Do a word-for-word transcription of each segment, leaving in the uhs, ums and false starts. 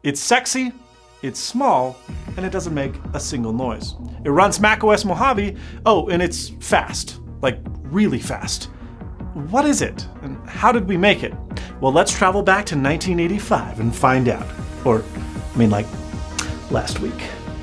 It's sexy, it's small, and it doesn't make a single noise. It runs macOS Mojave, oh, and it's fast, like really fast. What is it, and how did we make it? Well, let's travel back to nineteen eighty-five and find out. Or, I mean, like, last week.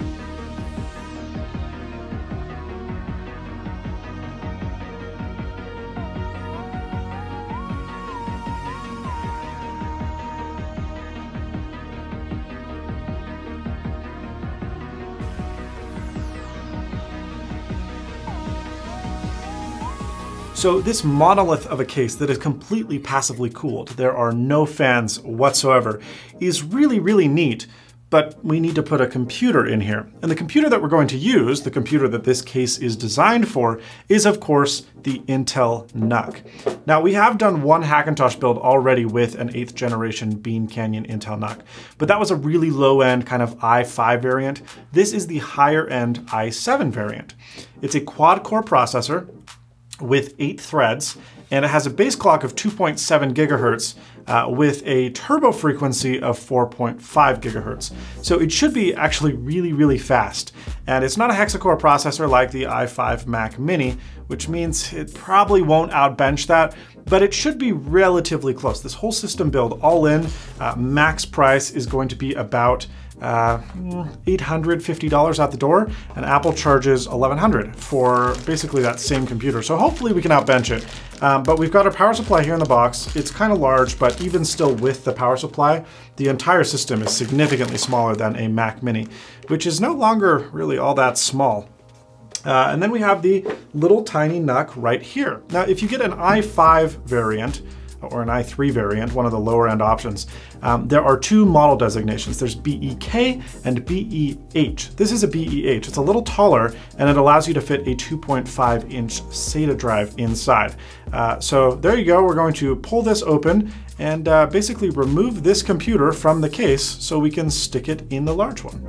So this monolith of a case that is completely passively cooled, there are no fans whatsoever, is really, really neat, but we need to put a computer in here. And the computer that we're going to use, the computer that this case is designed for, is of course the Intel N U C. Now we have done one Hackintosh build already with an eighth generation Bean Canyon Intel N U C, but that was a really low end kind of i five variant. This is the higher end i seven variant. It's a quad core processor with eight threads, and it has a base clock of two point seven gigahertz uh, with a turbo frequency of four point five gigahertz. So it should be actually really, really fast. And it's not a hexacore processor like the i five Mac Mini, which means it probably won't outbench that, but it should be relatively close. This whole system build all in, uh, max price is going to be about Uh, eight hundred fifty dollars out the door, and Apple charges eleven hundred dollars for basically that same computer. So hopefully we can outbench it. Um, but we've got a power supply here in the box. It's kind of large, but even still with the power supply, the entire system is significantly smaller than a Mac Mini, which is no longer really all that small. Uh, and then we have the little tiny N U C right here. Now, if you get an i five variant, or an i three variant, one of the lower end options, um, there are two model designations. There's B E K and B E H. This is a B E H. It's a little taller, and it allows you to fit a two point five inch SATA drive inside. Uh, so there you go. We're going to pull this open and uh, basically remove this computer from the case so we can stick it in the large one.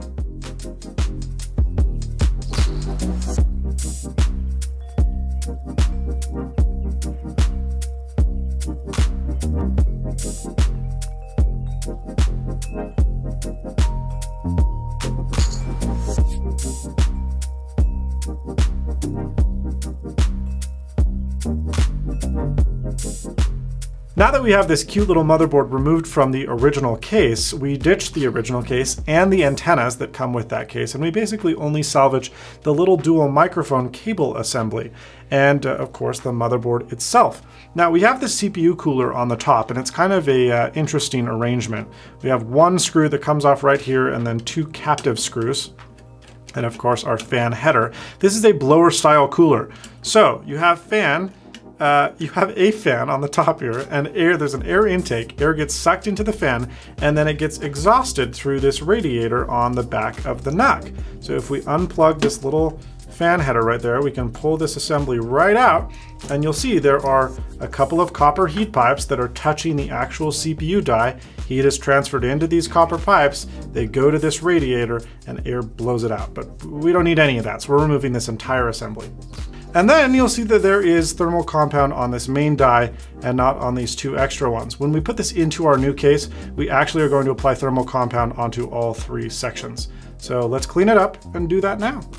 Now that we have this cute little motherboard removed from the original case, we ditched the original case and the antennas that come with that case, and we basically only salvage the little dual microphone cable assembly and, uh, of course, the motherboard itself. Now, we have the C P U cooler on the top, and it's kind of a uh, interesting arrangement. We have one screw that comes off right here and then two captive screws. And of course, our fan header. This is a blower style cooler. So you have fan, Uh, you have a fan on the top here, and air, there's an air intake. Air gets sucked into the fan, and then it gets exhausted through this radiator on the back of the N U C. So if we unplug this little fan header right there, we can pull this assembly right out, and you'll see there are a couple of copper heat pipes that are touching the actual C P U die. Heat is transferred into these copper pipes, they go to this radiator, and air blows it out. But we don't need any of that, so we're removing this entire assembly. And then you'll see that there is thermal compound on this main die and not on these two extra ones. When we put this into our new case, we actually are going to apply thermal compound onto all three sections. So let's clean it up and do that now.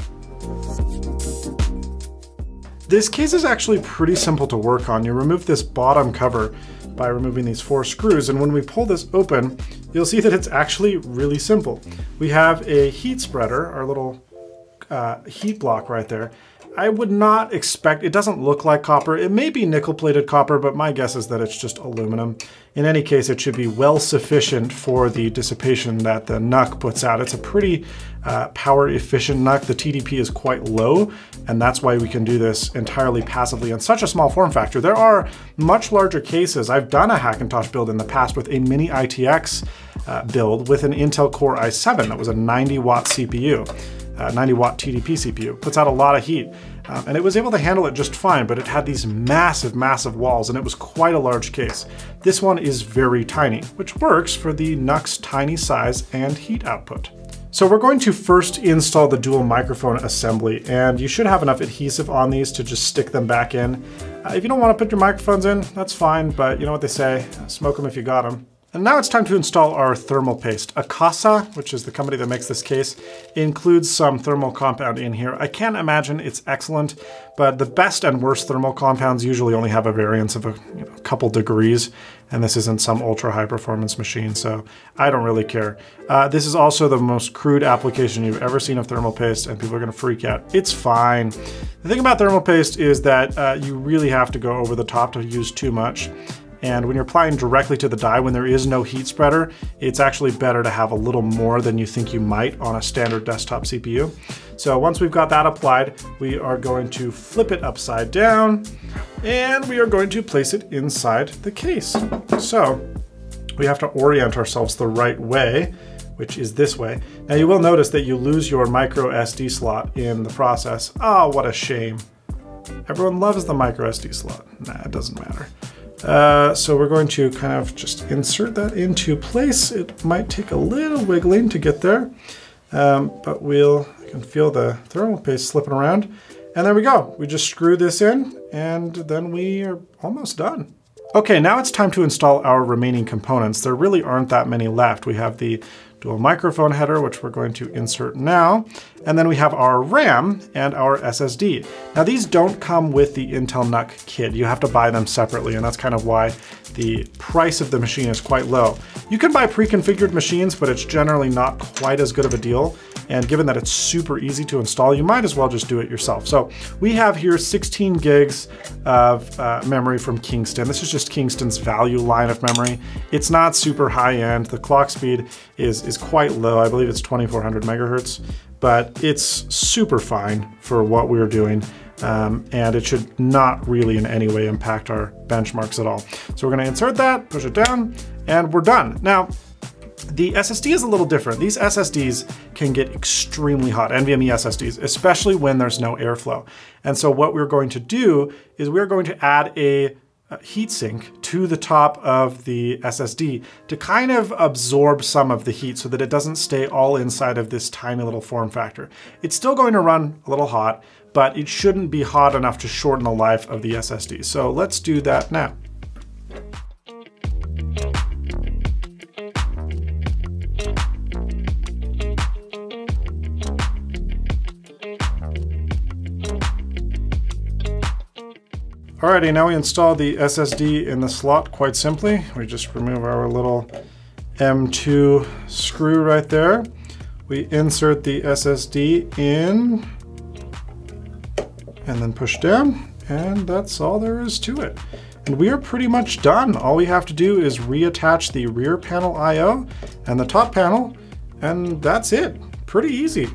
This case is actually pretty simple to work on. You remove this bottom cover by removing these four screws, and when we pull this open, you'll see that it's actually really simple. We have a heat spreader, our little uh, heat block right there. I would not expect, it doesn't look like copper. It may be nickel plated copper, but my guess is that it's just aluminum. In any case, it should be well sufficient for the dissipation that the N U C puts out. It's a pretty uh, power efficient N U C. The T D P is quite low, and that's why we can do this entirely passively in such a small form factor. There are much larger cases. I've done a Hackintosh build in the past with a mini I T X uh, build with an Intel Core i seven that was a ninety watt C P U. Uh, ninety watt T D P C P U, puts out a lot of heat. Um, and it was able to handle it just fine, but it had these massive, massive walls, and it was quite a large case. This one is very tiny, which works for the N U C's tiny size and heat output. So we're going to first install the dual microphone assembly, and you should have enough adhesive on these to just stick them back in. Uh, if you don't want to put your microphones in, that's fine, but you know what they say, smoke them if you got them. And now it's time to install our thermal paste. Akasa, which is the company that makes this case, includes some thermal compound in here. I can't imagine it's excellent, but the best and worst thermal compounds usually only have a variance of a you know, couple degrees, and this isn't some ultra high performance machine, so I don't really care. Uh, this is also the most crude application you've ever seen of thermal paste, and people are gonna freak out. It's fine. The thing about thermal paste is that uh, you really have to go over the top to use too much. And when you're applying directly to the die, when there is no heat spreader, it's actually better to have a little more than you think you might on a standard desktop C P U. So once we've got that applied, we are going to flip it upside down, and we are going to place it inside the case. So we have to orient ourselves the right way, which is this way. Now you will notice that you lose your micro S D slot in the process. Oh, what a shame. Everyone loves the micro S D slot. Nah, it doesn't matter. Uh, so we're going to kind of just insert that into place. It might take a little wiggling to get there, um, but we'll, you can feel the thermal paste slipping around. And there we go. We just screw this in, and then we are almost done. Okay, now it's time to install our remaining components. There really aren't that many left. We have the dual microphone header, which we're going to insert now. And then we have our RAM and our S S D. Now these don't come with the Intel N U C kit. You have to buy them separately, and that's kind of why the price of the machine is quite low. You can buy pre-configured machines, but it's generally not quite as good of a deal. And given that it's super easy to install, you might as well just do it yourself. So we have here sixteen gigs of uh, memory from Kingston. This is just Kingston's value line of memory. It's not super high end. The clock speed is, is quite low. I believe it's twenty-four hundred megahertz, but it's super fine for what we're doing. Um, and it should not really in any way impact our benchmarks at all. So we're gonna insert that, push it down, and we're done. Now, the S S D is a little different. These S S Ds can get extremely hot, NVMe S S Ds, especially when there's no airflow. And so what we're going to do is we're going to add a heatsink to the top of the S S D to kind of absorb some of the heat so that it doesn't stay all inside of this tiny little form factor. It's still going to run a little hot, but it shouldn't be hot enough to shorten the life of the S S D. So let's do that now. Alrighty, now we install the S S D in the slot quite simply. We just remove our little M two screw right there. We insert the S S D in and then push down, and that's all there is to it. And we are pretty much done. All we have to do is reattach the rear panel I O and the top panel, and that's it. Pretty easy.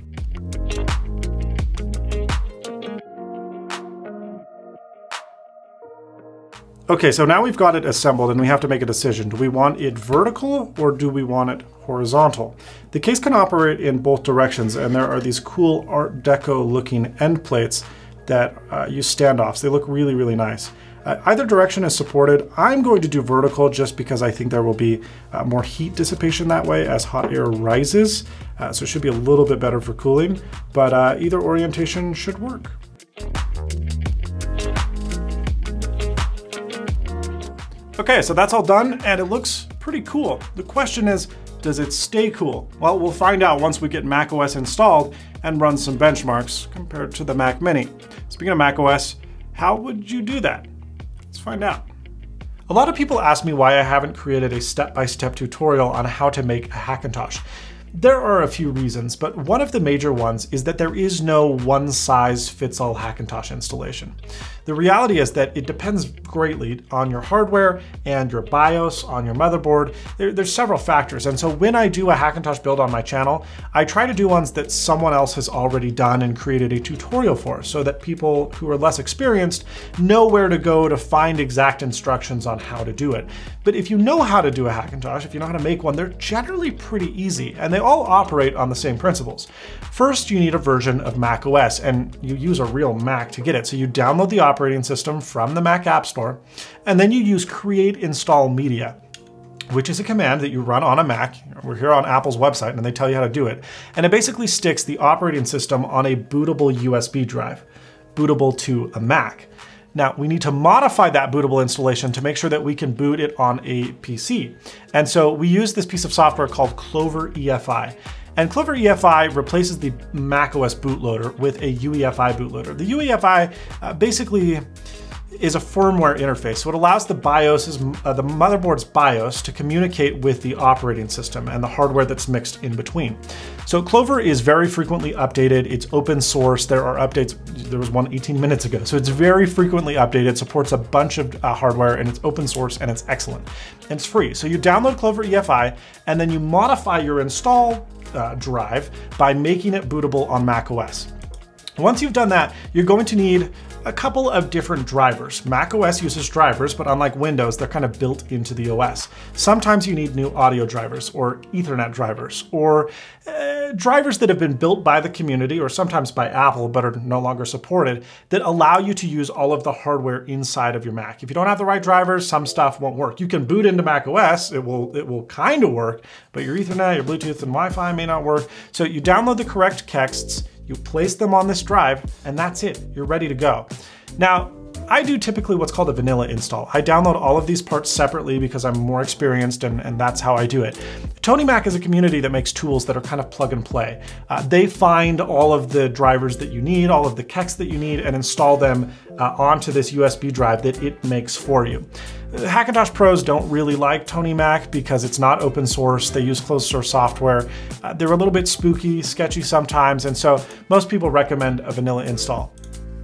Okay, so now we've got it assembled and we have to make a decision. Do we want it vertical or do we want it horizontal? The case can operate in both directions, and there are these cool Art Deco looking end plates that uh, use standoffs. They look really, really nice. Uh, either direction is supported. I'm going to do vertical just because I think there will be uh, more heat dissipation that way as hot air rises. Uh, so it should be a little bit better for cooling, but uh, either orientation should work. Okay, so that's all done and it looks pretty cool. The question is, does it stay cool? Well, we'll find out once we get macOS installed and run some benchmarks compared to the Mac Mini. Speaking of macOS, how would you do that? Let's find out. A lot of people ask me why I haven't created a step-by-step tutorial on how to make a Hackintosh. There are a few reasons, but one of the major ones is that there is no one-size-fits-all Hackintosh installation. The reality is that it depends greatly on your hardware and your BIOS, on your motherboard. There, there's several factors, and so when I do a Hackintosh build on my channel, I try to do ones that someone else has already done and created a tutorial for, so that people who are less experienced know where to go to find exact instructions on how to do it. But if you know how to do a Hackintosh, if you know how to make one, they're generally pretty easy, and they all operate on the same principles. First, you need a version of macOS, and you use a real Mac to get it. So you download the operating system from the Mac App Store, and then you use create install media, which is a command that you run on a Mac. We're here on Apple's website, and they tell you how to do it. And it basically sticks the operating system on a bootable U S B drive, bootable to a Mac. Now, we need to modify that bootable installation to make sure that we can boot it on a P C. And so we use this piece of software called Clover E F I. And Clover E F I replaces the macOS bootloader with a U E F I bootloader. The U E F I uh, basically is a firmware interface. So it allows the BIOS's, uh, the motherboard's BIOS to communicate with the operating system and the hardware that's mixed in between. So Clover is very frequently updated. It's open source. There are updates. There was one eighteen minutes ago. So it's very frequently updated, supports a bunch of uh, hardware, and it's open source and it's excellent. And it's free. So you download Clover E F I and then you modify your install uh, drive by making it bootable on macOS. Once you've done that, you're going to need a couple of different drivers. macOS uses drivers, but unlike Windows, they're kind of built into the O S. Sometimes you need new audio drivers or Ethernet drivers or uh, drivers that have been built by the community or sometimes by Apple but are no longer supported that allow you to use all of the hardware inside of your Mac. If you don't have the right drivers, some stuff won't work. You can boot into macOS, it will, it will kind of work, but your Ethernet, your Bluetooth, and Wi-Fi may not work. So you download the correct kexts, you place them on this drive, and that's it. You're ready to go. Now, I do typically what's called a vanilla install. I download all of these parts separately because I'm more experienced and, and that's how I do it. Tony Mac is a community that makes tools that are kind of plug and play. Uh, they find all of the drivers that you need, all of the kexts that you need, and install them uh, onto this U S B drive that it makes for you. Hackintosh pros don't really like Tony Mac because it's not open source. They use closed source software. Uh, they're a little bit spooky, sketchy sometimes, and so most people recommend a vanilla install.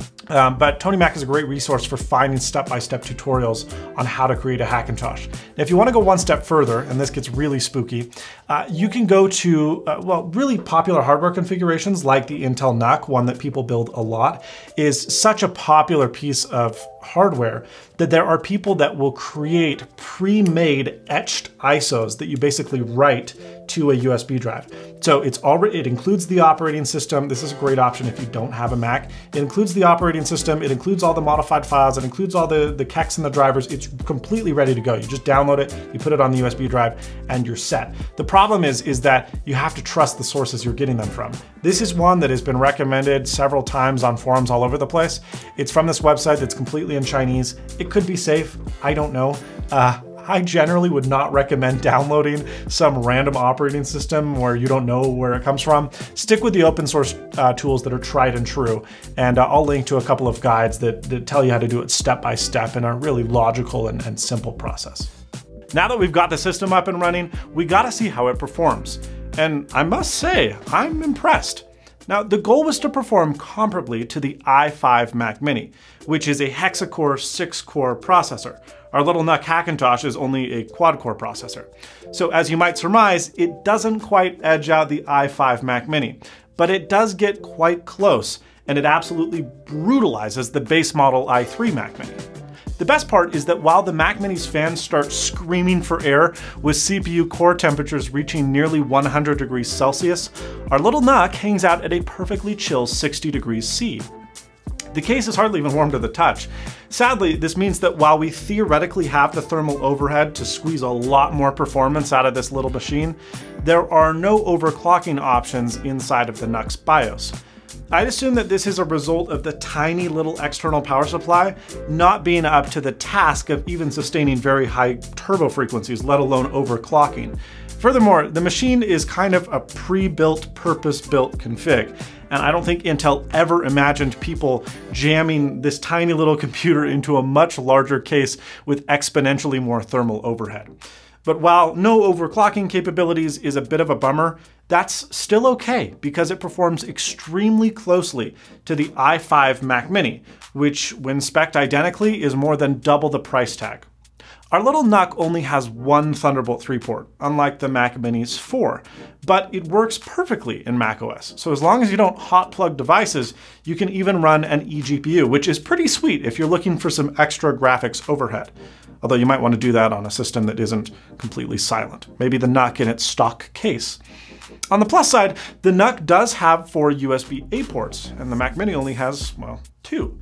Um, but Tony Mac is a great resource for finding step-by-step tutorials on how to create a Hackintosh. Now, if you want to go one step further, and this gets really spooky, uh, you can go to, uh, well, really popular hardware configurations like the Intel N U C, one that people build a lot, is such a popular piece of hardware that there are people that will create pre-made etched I S Os that you basically write to a U S B drive. So it's already, it includes the operating system. This is a great option if you don't have a Mac. It includes the operating system. It includes all the modified files. It includes all the, the kexts and the drivers. It's completely ready to go. You just download it, you put it on the U S B drive, and you're set. The problem is, is that you have to trust the sources you're getting them from. This is one that has been recommended several times on forums all over the place. It's from this website that's completely in Chinese. It could be safe, I don't know. Uh, I generally would not recommend downloading some random operating system where you don't know where it comes from. Stick with the open source uh, tools that are tried and true. And uh, I'll link to a couple of guides that, that tell you how to do it step by step in a really logical and, and simple process. Now that we've got the system up and running, we gotta see how it performs. And I must say, I'm impressed. Now, the goal was to perform comparably to the i five Mac Mini, which is a hexa-core six core processor. Our little N U C Hackintosh is only a quad-core processor. So as you might surmise, it doesn't quite edge out the i five Mac Mini, but it does get quite close, and it absolutely brutalizes the base model i three Mac Mini. The best part is that while the Mac Mini's fans start screaming for air with C P U core temperatures reaching nearly one hundred degrees Celsius, our little N U C hangs out at a perfectly chill sixty degrees C. The case is hardly even warm to the touch. Sadly, this means that while we theoretically have the thermal overhead to squeeze a lot more performance out of this little machine, there are no overclocking options inside of the N U C's BIOS. I'd assume that this is a result of the tiny little external power supply not being up to the task of even sustaining very high turbo frequencies, let alone overclocking. Furthermore, the machine is kind of a pre-built, purpose-built config, and I don't think Intel ever imagined people jamming this tiny little computer into a much larger case with exponentially more thermal overhead. But while no overclocking capabilities is a bit of a bummer, that's still okay because it performs extremely closely to the i five Mac Mini, which, when spec'd identically, is more than double the price tag. Our little N U C only has one Thunderbolt three port, unlike the Mac Mini's four, but it works perfectly in macOS. So as long as you don't hot plug devices, you can even run an eGPU, which is pretty sweet if you're looking for some extra graphics overhead. Although you might want to do that on a system that isn't completely silent. Maybe the N U C in its stock case. On the plus side, the N U C does have four U S B A ports, and the Mac Mini only has, well, two.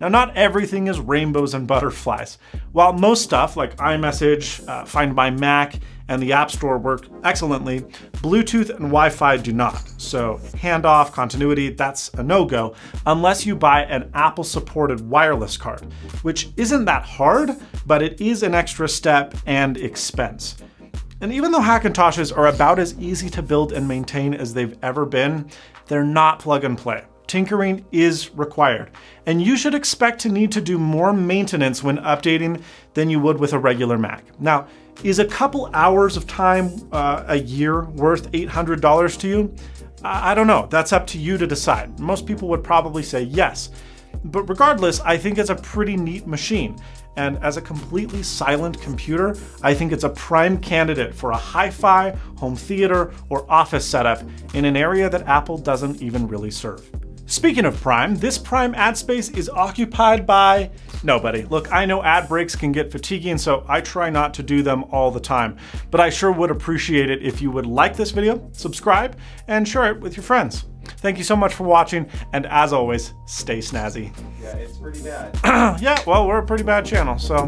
Now, not everything is rainbows and butterflies. While most stuff like iMessage, uh, Find My Mac, and the App Store work excellently, Bluetooth and Wi-Fi do not. So handoff, continuity, that's a no-go unless you buy an Apple-supported wireless card, which isn't that hard, but it is an extra step and expense. And even though Hackintoshes are about as easy to build and maintain as they've ever been, they're not plug and play. Tinkering is required, and you should expect to need to do more maintenance when updating than you would with a regular Mac. Now, is a couple hours of time uh, a year worth eight hundred dollars to you? I don't know, that's up to you to decide. Most people would probably say yes, but regardless, I think it's a pretty neat machine. And as a completely silent computer, I think it's a prime candidate for a hi-fi, home theater, or office setup in an area that Apple doesn't even really serve. Speaking of Prime, this Prime ad space is occupied by nobody. Look, I know ad breaks can get fatiguing, so I try not to do them all the time, but I sure would appreciate it if you would like this video, subscribe, and share it with your friends. Thank you so much for watching, and as always, stay snazzy. Yeah, it's pretty bad. Yeah, well, we're a pretty bad channel, so.